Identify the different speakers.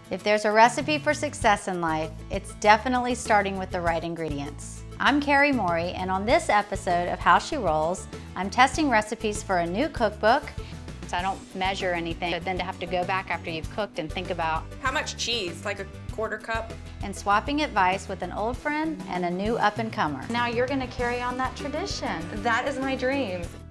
Speaker 1: If there's a recipe for success in life, it's definitely starting with the right ingredients. I'm Carrie Morey, and on this episode of How She Rolls, I'm testing recipes for a new cookbook. So I don't measure anything, but then to have to go back after you've cooked and think about
Speaker 2: how much cheese, like a quarter cup.
Speaker 1: And swapping advice with an old friend and a new up-and-comer. Now you're gonna carry on that tradition.
Speaker 2: That is my dream.